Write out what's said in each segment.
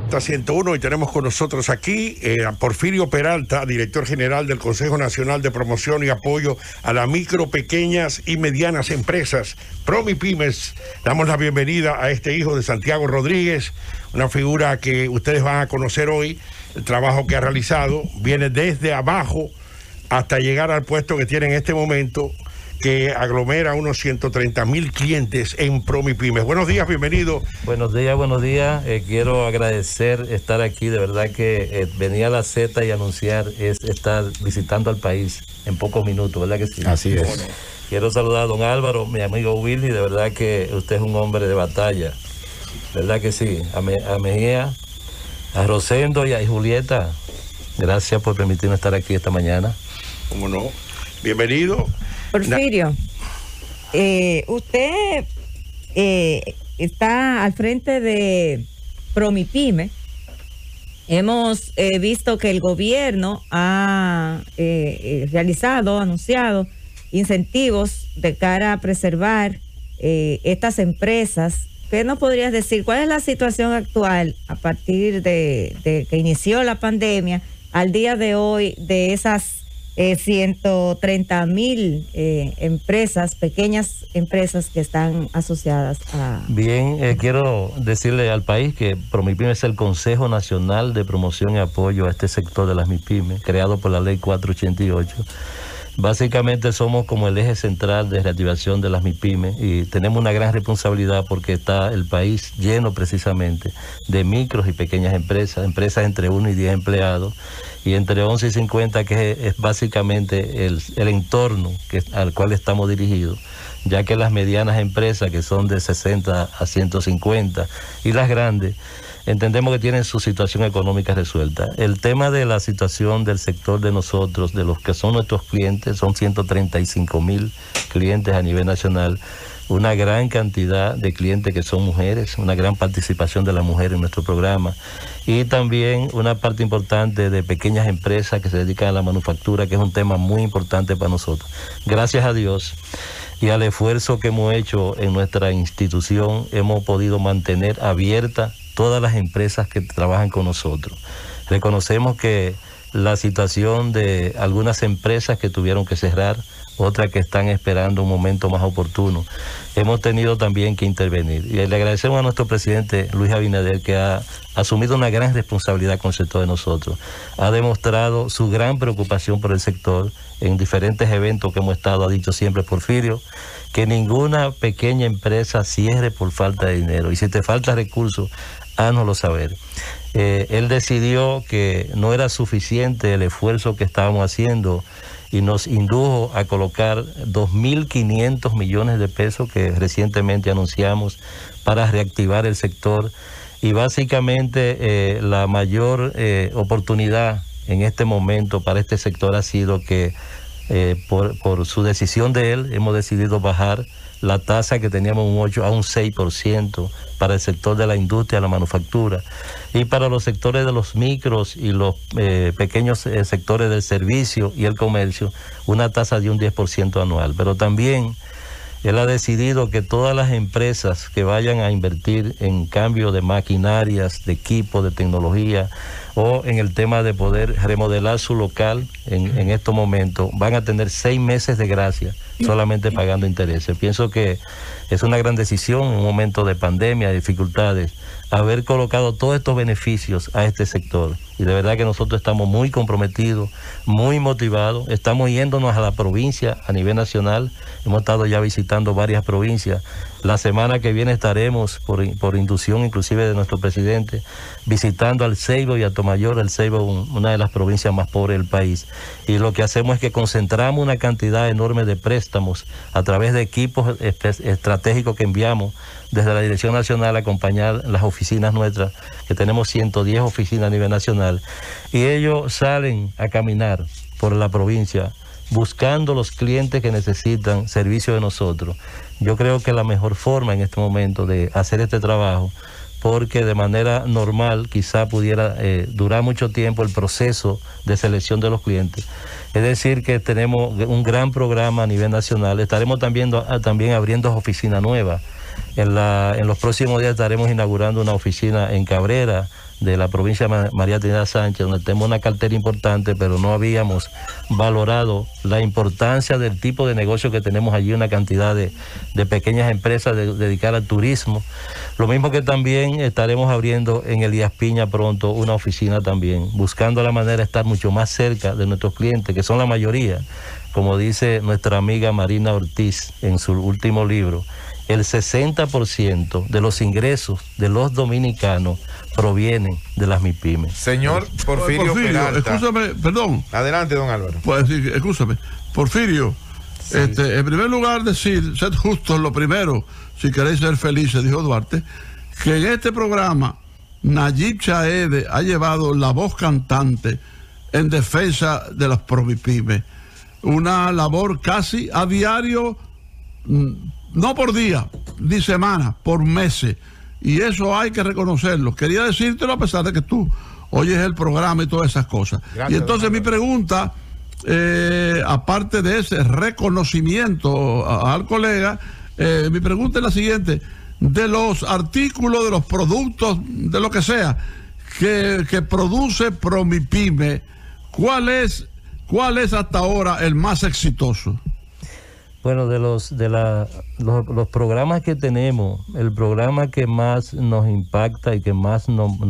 Z101 y tenemos con nosotros aquí a Porfirio Peralta, director general del Consejo Nacional de Promoción y Apoyo a las Micro, Pequeñas y Medianas Empresas, PROMIPYMES. Damos la bienvenida a este hijo de Santiago Rodríguez, una figura que ustedes van a conocer hoy. El trabajo que ha realizado viene desde abajo hasta llegar al puesto que tiene en este momento, que aglomera unos 130,000 clientes en PROMIPYMES. Buenos días, bienvenido. Buenos días. Quiero agradecer estar aquí. De verdad que venir a la Z y anunciar es estar visitando al país en pocos minutos, ¿verdad que sí? Así es. Bueno, quiero saludar a don Álvaro, mi amigo Willy. De verdad que usted es un hombre de batalla, ¿verdad que sí? A Mejía, a Rosendo y a Julieta, gracias por permitirme estar aquí esta mañana. ¿Cómo no? Bienvenido. Porfirio, usted está al frente de PROMIPYMES. Hemos visto que el gobierno ha anunciado incentivos de cara a preservar estas empresas. ¿Qué nos podrías decir? ¿Cuál es la situación actual a partir de que inició la pandemia al día de hoy de esas 130,000 empresas, pequeñas empresas que están asociadas a... Bien, quiero decirle al país que PROMIPYMES es el Consejo Nacional de Promoción y Apoyo a este sector de las MIPYMES, creado por la Ley 488. Básicamente somos como el eje central de reactivación de las MIPYMES y tenemos una gran responsabilidad porque está el país lleno precisamente de micros y pequeñas empresas, empresas entre 1 y 10 empleados y entre 11 y 50, que es básicamente el entorno al cual estamos dirigidos, ya que las medianas empresas, que son de 60 a 150, y las grandes, entendemos que tienen su situación económica resuelta. El tema de la situación del sector de nosotros, de los que son nuestros clientes, son 135,000 clientes a nivel nacional, una gran cantidad de clientes que son mujeres, una gran participación de las mujeres en nuestro programa, y también una parte importante de pequeñas empresas que se dedican a la manufactura, que es un tema muy importante para nosotros. Gracias a Dios y al esfuerzo que hemos hecho en nuestra institución, hemos podido mantener abierta todas las empresas que trabajan con nosotros. Reconocemos que la situación de algunas empresas que tuvieron que cerrar, otras que están esperando un momento más oportuno, hemos tenido también que intervenir. Y le agradecemos a nuestro presidente Luis Abinader, que ha asumido una gran responsabilidad con el sector de nosotros. Ha demostrado su gran preocupación por el sector en diferentes eventos que hemos estado. Ha dicho siempre, Porfirio, que ninguna pequeña empresa cierre por falta de dinero. Y si te falta recursos, hánoslo saber. Él decidió que no era suficiente el esfuerzo que estábamos haciendo y nos indujo a colocar 2.500 millones de pesos que recientemente anunciamos para reactivar el sector. Y básicamente la mayor oportunidad en este momento para este sector ha sido que por su decisión de él hemos decidido bajar la tasa que teníamos un 8 a un 6% para el sector de la industria, la manufactura, y para los sectores de los micros y los pequeños sectores del servicio y el comercio, una tasa de un 10% anual. Pero también él ha decidido que todas las empresas que vayan a invertir en cambio de maquinarias, de equipo, de tecnología, o en el tema de poder remodelar su local en estos momentos, van a tener 6 meses de gracia solamente pagando intereses. Pienso que es una gran decisión en un momento de pandemia, de dificultades, haber colocado todos estos beneficios a este sector. Y de verdad que nosotros estamos muy comprometidos, muy motivados. Estamos yéndonos a la provincia a nivel nacional. Hemos estado ya visitando varias provincias. La semana que viene estaremos, por inducción inclusive de nuestro presidente, visitando al Ceibo y a Tomayor. El Ceibo, una de las provincias más pobres del país. Y lo que hacemos es que concentramos una cantidad enorme de préstamos a través de equipos estratégicos que enviamos desde la Dirección Nacional a acompañar las oficinas nuestras, que tenemos 110 oficinas a nivel nacional, y ellos salen a caminar por la provincia buscando los clientes que necesitan servicio de nosotros. Yo creo que la mejor forma en este momento de hacer este trabajo, porque de manera normal quizá pudiera durar mucho tiempo el proceso de selección de los clientes. Es decir, que tenemos un gran programa a nivel nacional. Estaremos también abriendo oficinas nuevas. En los próximos días estaremos inaugurando una oficina en Cabrera, de la provincia de María Trinidad Sánchez, donde tenemos una cartera importante, pero no habíamos valorado la importancia del tipo de negocio que tenemos allí, una cantidad de pequeñas empresas dedicadas al turismo. Lo mismo que también estaremos abriendo en Elías Piña pronto una oficina también, buscando la manera de estar mucho más cerca de nuestros clientes, que son la mayoría. Como dice nuestra amiga Marina Ortiz en su último libro, el 60% de los ingresos de los dominicanos provienen de las MIPYMES. Señor Porfirio Peralta. Escúchame, perdón. Adelante, don Álvaro. Pues decir, escúchame, Porfirio, sí. En primer lugar decir, sed justos lo primero, si queréis ser felices, dijo Duarte, que en este programa Nayib Chaede ha llevado la voz cantante en defensa de las ProMIPYMES. Una labor casi a diario, no por día, ni semana, por meses. Y eso hay que reconocerlo. Quería decírtelo a pesar de que tú oyes el programa y todas esas cosas. Gracias, y entonces mi pregunta, aparte de ese reconocimiento al colega, mi pregunta es la siguiente. De los artículos, de los productos, de lo que sea, que produce ProMIPYME, ¿cuál es hasta ahora el más exitoso? Bueno, de los programas que tenemos, el programa que más nos impacta y que más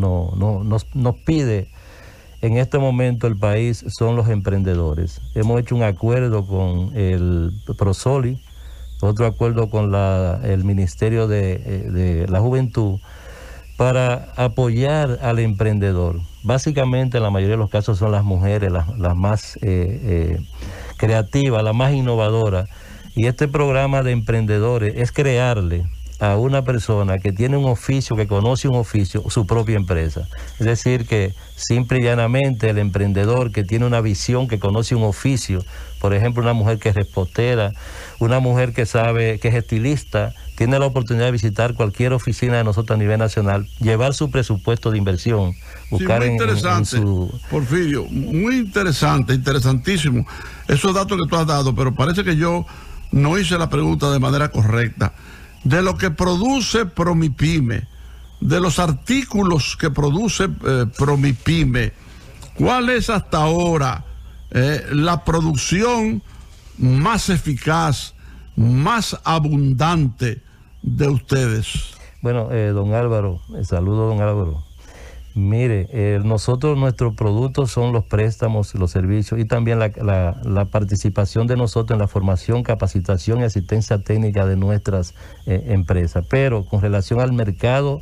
nos pide en este momento el país son los emprendedores. Hemos hecho un acuerdo con el Prosoli, otro acuerdo con el Ministerio de la Juventud, para apoyar al emprendedor. Básicamente, en la mayoría de los casos son las mujeres las más creativas, las más innovadoras. Y este programa de emprendedores es crearle a una persona que tiene un oficio, que conoce un oficio, su propia empresa. Es decir, que simple y llanamente el emprendedor que tiene una visión, que conoce un oficio, por ejemplo, una mujer que es repostera, una mujer que sabe, que es estilista, tiene la oportunidad de visitar cualquier oficina de nosotros a nivel nacional, llevar su presupuesto de inversión, buscar sí, muy interesante, Porfirio, muy interesante, interesantísimo esos datos que tú has dado, pero parece que yo no hice la pregunta de manera correcta. De lo que produce ProMIPYME, de los artículos que produce ProMIPYME, ¿cuál es hasta ahora la producción más eficaz, más abundante de ustedes? Bueno, don Álvaro, saludo don Álvaro. Mire, nosotros, nuestros productos son los préstamos, los servicios y también la participación de nosotros en la formación, capacitación y asistencia técnica de nuestras empresas. Pero con relación al mercado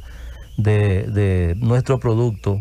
de nuestro producto,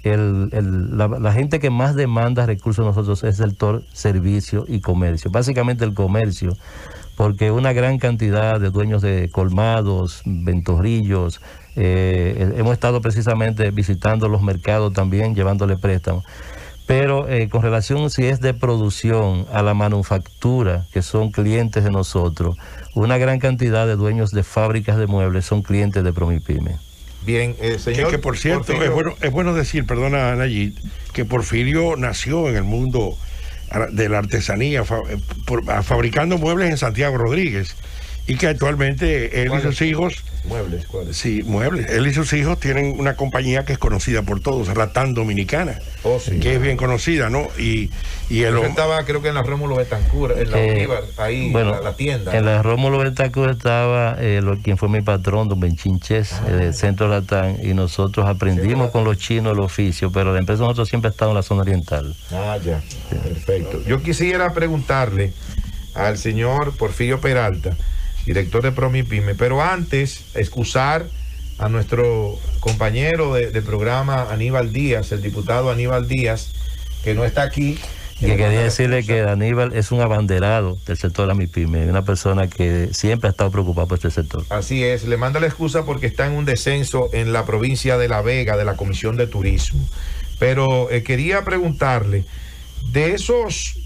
la gente que más demanda recursos nosotros es el sector servicio y comercio. Básicamente el comercio, porque una gran cantidad de dueños de colmados, ventorrillos, hemos estado precisamente visitando los mercados también, llevándole préstamos. Pero con relación si es de producción a la manufactura, que son clientes de nosotros, una gran cantidad de dueños de fábricas de muebles son clientes de ProMIPYME. Bien, señor. Que por cierto, es bueno decir, perdona Nayib, que Porfirio nació en el mundo de la artesanía, fabricando muebles en Santiago Rodríguez, y que actualmente él y sus hijos... ¿Muebles? ¿Cuáles? Sí, muebles. Él y sus hijos tienen una compañía que es conocida por todos, Ratán Dominicana, sí, que es bien conocida, ¿no? Y él estaba, creo que en la Rómulo Betancourt, en la Bolívar, ahí, bueno, la tienda. En la Rómulo Betancourt estaba quien fue mi patrón, don Benchinches, del Centro Ratán, y nosotros aprendimos con los chinos el oficio, pero la empresa de nosotros siempre ha estado en la zona oriental. Ya, sí. Perfecto. Yo quisiera preguntarle al señor Porfirio Peralta, director de ProMIPYME, pero antes excusar a nuestro compañero de programa Aníbal Díaz, el diputado Aníbal Díaz, que no está aquí. Que quería decirle que Aníbal es un abanderado del sector de la MIPYME, una persona que siempre ha estado preocupada por este sector. Así es, le manda la excusa porque está en un descenso en la provincia de La Vega, de la Comisión de Turismo. Pero quería preguntarle, de esos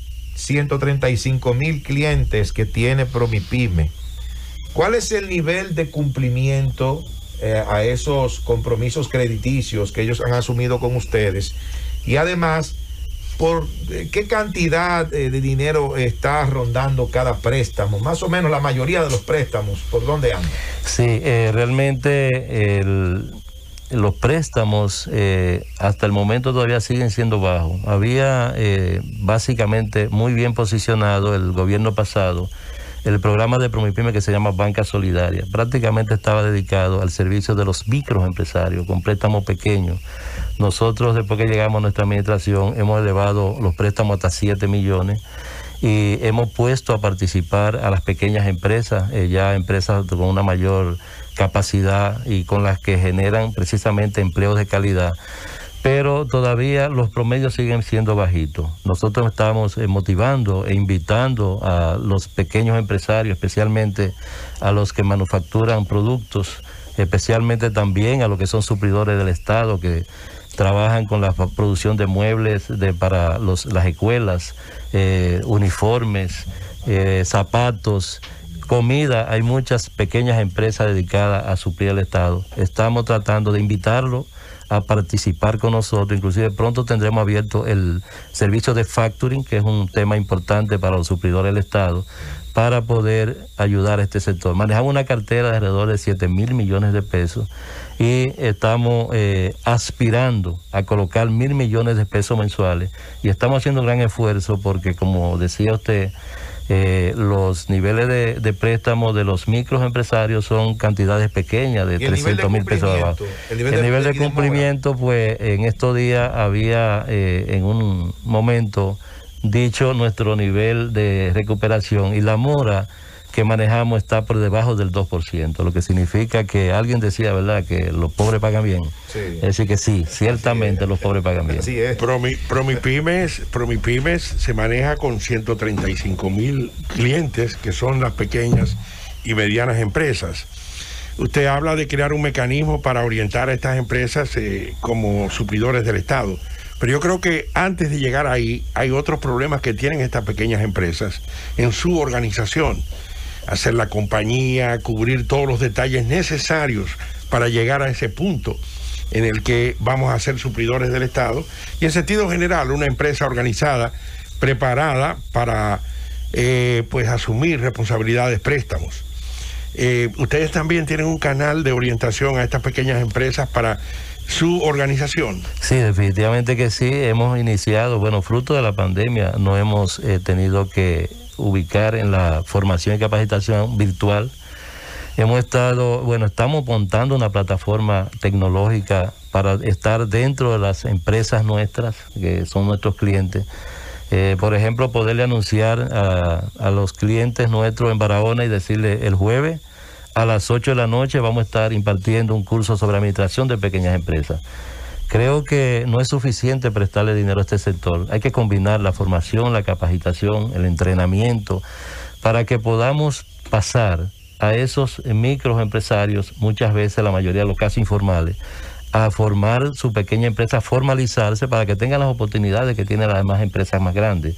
135,000 clientes que tiene ProMIPYME, ¿cuál es el nivel de cumplimiento a esos compromisos crediticios que ellos han asumido con ustedes? Y además, ¿por qué cantidad de dinero está rondando cada préstamo? Más o menos la mayoría de los préstamos, ¿por dónde andan? Sí, realmente los préstamos hasta el momento todavía siguen siendo bajos. Había básicamente muy bien posicionado el gobierno pasado el programa de Promipyme que se llama Banca Solidaria. Prácticamente estaba dedicado al servicio de los microempresarios con préstamos pequeños. Nosotros, después que llegamos a nuestra administración, hemos elevado los préstamos hasta 7 millones y hemos puesto a participar a las pequeñas empresas, ya empresas con una mayor capacidad y con las que generan precisamente empleos de calidad. Pero todavía los promedios siguen siendo bajitos. Nosotros estamos motivando e invitando a los pequeños empresarios, especialmente a los que manufacturan productos, especialmente también a los que son suplidores del Estado, que trabajan con la producción de muebles para las escuelas, uniformes, zapatos, comida. Hay muchas pequeñas empresas dedicadas a suplir al Estado. Estamos tratando de invitarlo a participar con nosotros. Inclusive pronto tendremos abierto el servicio de factoring, que es un tema importante para los suplidores del Estado, para poder ayudar a este sector. Manejamos una cartera de alrededor de 7.000 millones de pesos y estamos aspirando a colocar 1.000 millones de pesos mensuales, y estamos haciendo un gran esfuerzo porque, como decía usted, los niveles de préstamo de los microempresarios son cantidades pequeñas de 300.000 pesos abajo. El nivel de cumplimiento, pues en estos días había en un momento dicho nuestro nivel de recuperación, y la mora que manejamos está por debajo del 2%, lo que significa que alguien decía, ¿verdad?, que los pobres pagan bien. Sí. Es decir, que sí, ciertamente los pobres pagan bien. Así es. Promipymes se maneja con 135.000 clientes, que son las pequeñas y medianas empresas. Usted habla de crear un mecanismo para orientar a estas empresas como suplidores del Estado. Pero yo creo que antes de llegar ahí, hay otros problemas que tienen estas pequeñas empresas en su organización. Hacer la compañía, cubrir todos los detalles necesarios para llegar a ese punto en el que vamos a ser suplidores del Estado. Y en sentido general, una empresa organizada, preparada para pues asumir responsabilidades, préstamos. Ustedes también tienen un canal de orientación a estas pequeñas empresas para su organización. Sí, definitivamente que sí. Hemos iniciado, bueno, fruto de la pandemia, no hemos tenido que ubicar en la formación y capacitación virtual. Estamos montando una plataforma tecnológica para estar dentro de las empresas nuestras, que son nuestros clientes. Por ejemplo, poderle anunciar a los clientes nuestros en Barahona y decirle: el jueves a las 8 de la noche vamos a estar impartiendo un curso sobre administración de pequeñas empresas. Creo que no es suficiente prestarle dinero a este sector. Hay que combinar la formación, la capacitación, el entrenamiento, para que podamos pasar a esos microempresarios, muchas veces la mayoría de los casos informales, a formar su pequeña empresa, a formalizarse para que tengan las oportunidades que tienen las demás empresas más grandes.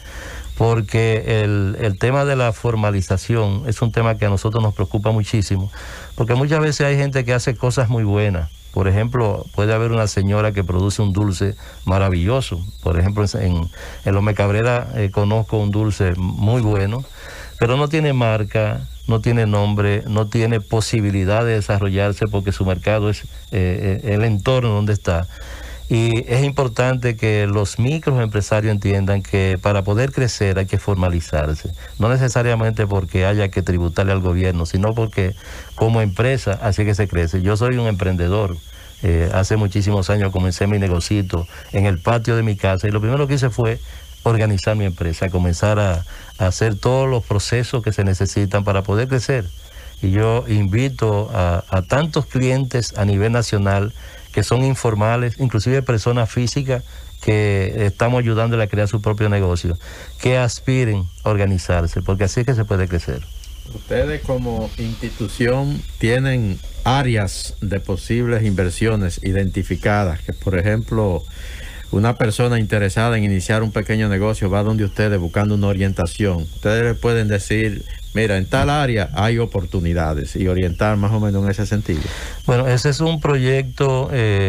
Porque el tema de la formalización es un tema que a nosotros nos preocupa muchísimo, porque muchas veces hay gente que hace cosas muy buenas. Por ejemplo, puede haber una señora que produce un dulce maravilloso. Por ejemplo, en Lome Cabrera conozco un dulce muy bueno, pero no tiene marca, no tiene nombre, no tiene posibilidad de desarrollarse porque su mercado es el entorno donde está. Y es importante que los microempresarios entiendan que para poder crecer hay que formalizarse. No necesariamente porque haya que tributarle al gobierno, sino porque como empresa así que se crece. Yo soy un emprendedor. Hace muchísimos años comencé mi negocito en el patio de mi casa y lo primero que hice fue organizar mi empresa, comenzar a hacer todos los procesos que se necesitan para poder crecer. Y yo invito a tantos clientes a nivel nacional que son informales, inclusive personas físicas que estamos ayudándole a crear su propio negocio, que aspiren a organizarse, porque así es que se puede crecer. Ustedes como institución tienen áreas de posibles inversiones identificadas, que por ejemplo una persona interesada en iniciar un pequeño negocio va donde ustedes buscando una orientación. Ustedes le pueden decir: mira, en tal área hay oportunidades, y orientar más o menos en ese sentido. Bueno, ese es un proyecto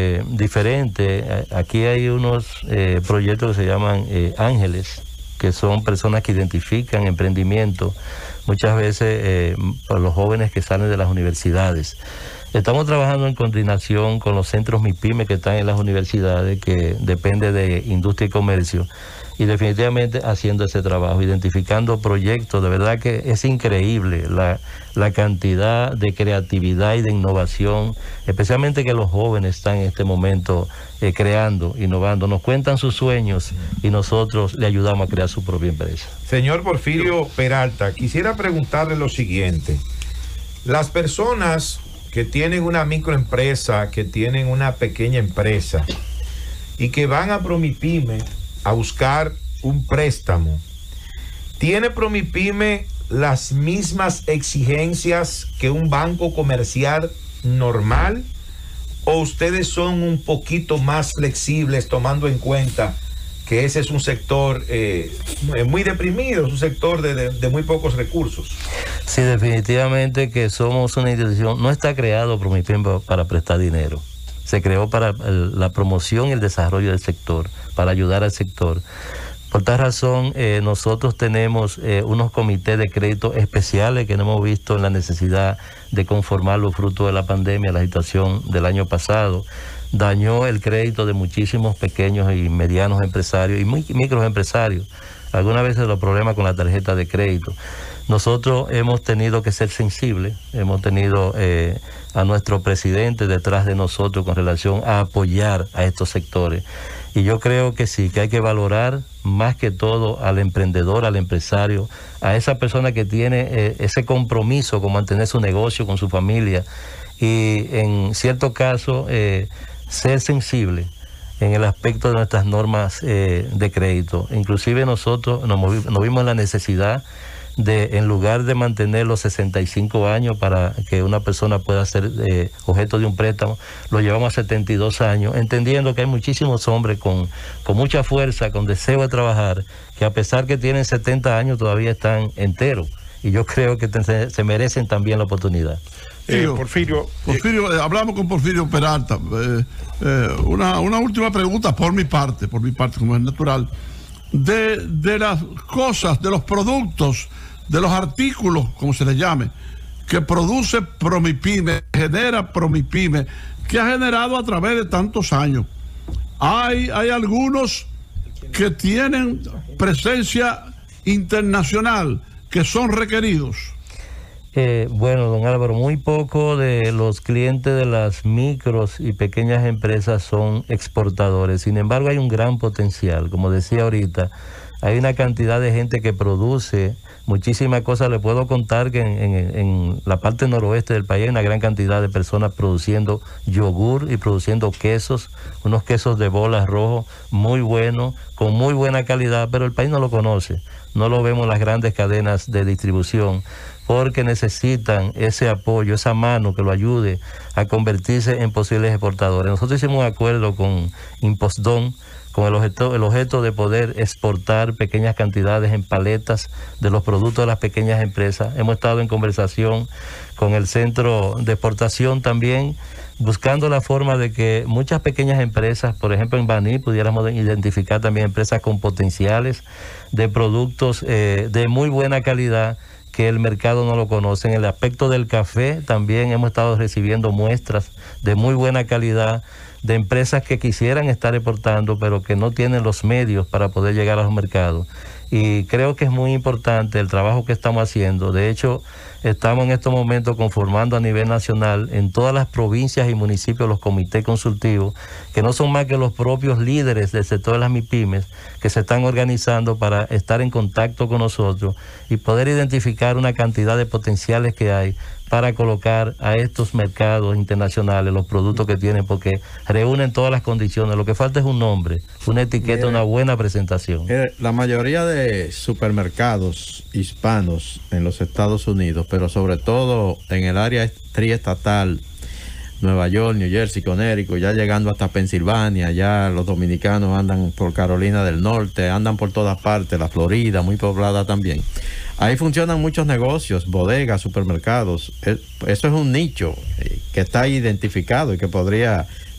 diferente. Aquí hay unos proyectos que se llaman ángeles, que son personas que identifican emprendimiento, muchas veces para los jóvenes que salen de las universidades. Estamos trabajando en coordinación con los centros MIPYME que están en las universidades, que depende de Industria y Comercio, y definitivamente haciendo ese trabajo, identificando proyectos. De verdad que es increíble la cantidad de creatividad y de innovación, especialmente que los jóvenes están en este momento creando, innovando, nos cuentan sus sueños y nosotros le ayudamos a crear su propia empresa. Señor Porfirio Peralta, quisiera preguntarle lo siguiente. Las personas que tienen una microempresa, que tienen una pequeña empresa y que van a Promipyme a buscar un préstamo, ¿tiene Promipyme las mismas exigencias que un banco comercial normal? ¿O ustedes son un poquito más flexibles, tomando en cuenta que ese es un sector muy deprimido, es un sector de muy pocos recursos? Sí, definitivamente que somos una institución, no está creado Promipyme para prestar dinero, se creó para la promoción y el desarrollo del sector, para ayudar al sector. Por tal razón, nosotros tenemos unos comités de crédito especiales que no hemos visto en la necesidad de conformar los frutos de la pandemia. La situación del año pasado dañó el crédito de muchísimos pequeños y medianos empresarios y microempresarios. Algunas veces los problemas con la tarjeta de crédito. Nosotros hemos tenido que ser sensibles, hemos tenido a nuestro presidente detrás de nosotros con relación a apoyar a estos sectores. Y yo creo que sí, que hay que valorar más que todo al emprendedor, al empresario, a esa persona que tiene ese compromiso con mantener su negocio, con su familia, y en cierto caso ser sensible en el aspecto de nuestras normas de crédito. Inclusive nosotros nos vimos en la necesidad de, en lugar de mantener los 65 años para que una persona pueda ser objeto de un préstamo, lo llevamos a 72 años, entendiendo que hay muchísimos hombres con mucha fuerza, con deseo de trabajar, que a pesar que tienen 70 años todavía están enteros, y yo creo que se merecen también la oportunidad. Porfirio, hablamos con Porfirio Peralta. Una última pregunta por mi parte, como es natural. De las cosas, de los productos, de los artículos, como se les llame, que produce Promipyme, genera Promipyme, que ha generado a través de tantos años. Hay algunos que tienen presencia internacional, que son requeridos. Bueno, don Álvaro, muy poco de los clientes de las micros y pequeñas empresas son exportadores. Sin embargo, hay un gran potencial. Como decía ahorita, hay una cantidad de gente que produce muchísimas cosas. Le puedo contar que en la parte noroeste del país hay una gran cantidad de personas produciendo yogur y produciendo quesos, unos quesos de bolas rojos muy buenos, con muy buena calidad, pero el país no lo conoce. No lo vemos en las grandes cadenas de distribución, porque necesitan ese apoyo, esa mano que lo ayude a convertirse en posibles exportadores. Nosotros hicimos un acuerdo con Impostdon, con el objeto de poder exportar pequeñas cantidades en paletas de los productos de las pequeñas empresas. Hemos estado en conversación con el centro de exportación también, buscando la forma de que muchas pequeñas empresas, por ejemplo en Baní, pudiéramos identificar también empresas con potenciales de productos de muy buena calidad, que el mercado no lo conoce. En el aspecto del café también hemos estado recibiendo muestras de muy buena calidad de empresas que quisieran estar exportando, pero que no tienen los medios para poder llegar a los mercados. Y creo que es muy importante el trabajo que estamos haciendo. De hecho, estamos en estos momentos conformando a nivel nacional en todas las provincias y municipios los comités consultivos, que no son más que los propios líderes del sector de las MIPYMES, que se están organizando para estar en contacto con nosotros y poder identificar una cantidad de potenciales que hay para colocar a estos mercados internacionales los productos que tienen, porque reúnen todas las condiciones. Lo que falta es un nombre, una etiqueta, una buena presentación. La mayoría de supermercados hispanos en los Estados Unidos, pero sobre todo en el área triestatal, Nueva York, New Jersey, Connecticut, ya llegando hasta Pensilvania, ya los dominicanos andan por Carolina del Norte, andan por todas partes, la Florida, muy poblada también. Ahí funcionan muchos negocios, bodegas, supermercados. Eso es un nicho que está identificado y que podría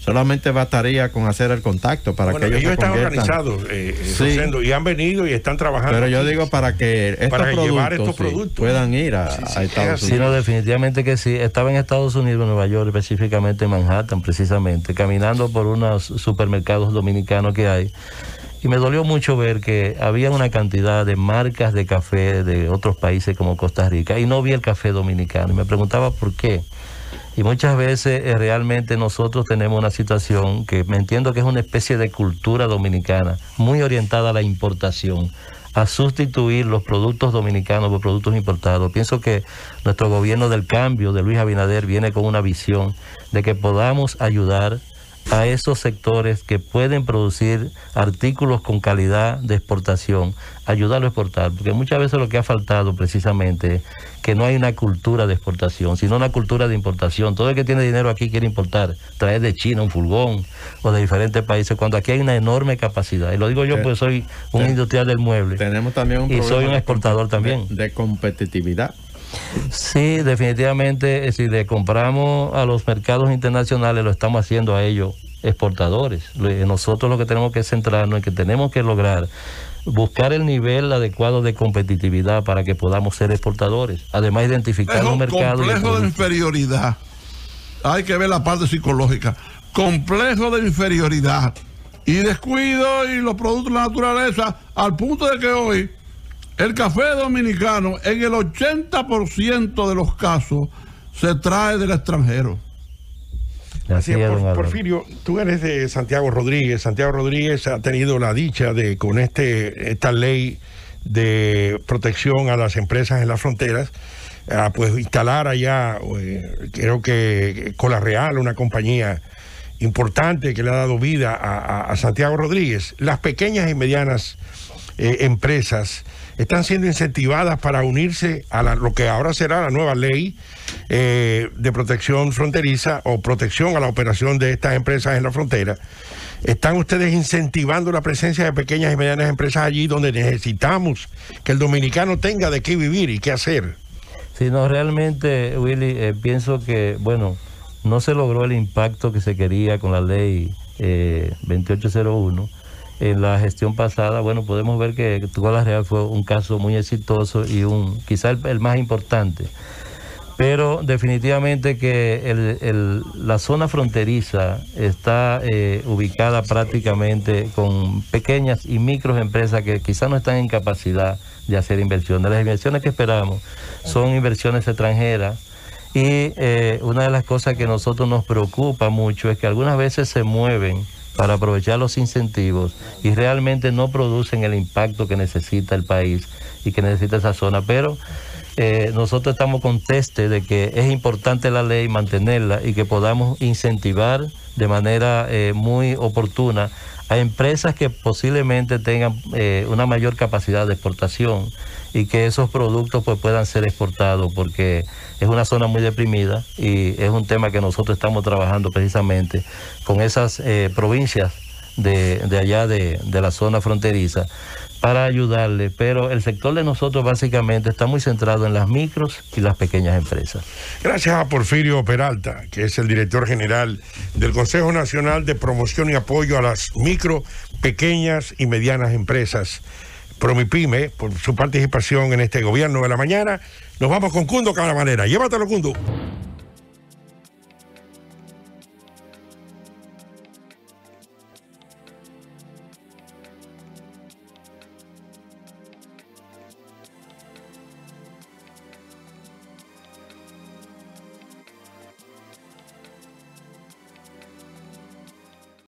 Solamente bastaría con hacer el contacto para que ellos están conviertan. organizados, Sí. Rosendo, y han venido y están trabajando. Pero yo aquí digo para que llevar estos sí, productos puedan ir a Sí, Estados Sí, Unidos. no, definitivamente que sí. Estaba en Estados Unidos, en Nueva York, específicamente en Manhattan, precisamente, caminando por unos supermercados dominicanos que hay. Y me dolió mucho ver que había una cantidad de marcas de café de otros países como Costa Rica y no vi el café dominicano. Y me preguntaba por qué. Y muchas veces realmente nosotros tenemos una situación que me entiendo que es una especie de cultura dominicana, muy orientada a la importación, a sustituir los productos dominicanos por productos importados. Pienso que nuestro gobierno del cambio de Luis Abinader viene con una visión de que podamos ayudar a esos sectores que pueden producir artículos con calidad de exportación, ayudarlo a exportar, porque muchas veces lo que ha faltado precisamente es que no hay una cultura de exportación, sino una cultura de importación. Todo el que tiene dinero aquí quiere importar, traer de China un furgón o de diferentes países, cuando aquí hay una enorme capacidad. Y lo digo yo porque soy un industrial del mueble. Tenemos también un y problema soy un exportador también. de competitividad. Sí, definitivamente, si le compramos a los mercados internacionales, lo estamos haciendo a ellos exportadores. Nosotros lo que tenemos que centrarnos es que tenemos que lograr buscar el nivel adecuado de competitividad para que podamos ser exportadores. Además, identificar los mercados. Complejo de inferioridad. Hay que ver la parte psicológica. Complejo de inferioridad. Y descuido y los productos de la naturaleza, al punto de que hoy el café dominicano, en el 80% de los casos, se trae del extranjero. Así es, don Álvaro. Porfirio, tú eres de Santiago Rodríguez. Santiago Rodríguez ha tenido la dicha de, con esta ley de protección a las empresas en las fronteras, pues instalar allá, creo que Cola Real, una compañía importante que le ha dado vida a Santiago Rodríguez. Las pequeñas y medianas empresas están siendo incentivadas para unirse a lo que ahora será la nueva ley de protección fronteriza o protección a la operación de estas empresas en la frontera. ¿Están ustedes incentivando la presencia de pequeñas y medianas empresas allí donde necesitamos que el dominicano tenga de qué vivir y qué hacer? Sí, no, realmente, Willy, pienso que, bueno, no se logró el impacto que se quería con la ley 2801. En la gestión pasada, bueno, podemos ver que Cola Real fue un caso muy exitoso y quizá el más importante. Pero definitivamente que la zona fronteriza está ubicada prácticamente con pequeñas y microempresas que quizás no están en capacidad de hacer inversiones. Las inversiones que esperamos son inversiones extranjeras y una de las cosas que a nosotros nos preocupa mucho es que algunas veces se mueven para aprovechar los incentivos y realmente no producen el impacto que necesita el país y que necesita esa zona. Pero nosotros estamos contestes de que es importante la ley, mantenerla y que podamos incentivar de manera muy oportuna a empresas que posiblemente tengan una mayor capacidad de exportación y que esos productos pues puedan ser exportados, porque es una zona muy deprimida y es un tema que nosotros estamos trabajando precisamente con esas provincias de allá de la zona fronteriza para ayudarle, pero el sector de nosotros básicamente está muy centrado en las micros y las pequeñas empresas. Gracias a Porfirio Peralta, que es el director general del Consejo Nacional de Promoción y Apoyo a las Micro, Pequeñas y Medianas Empresas, Promipyme, por su participación en este Gobierno de la Mañana. Nos vamos con Cundo Cabramanera. Llévatelo, Cundo.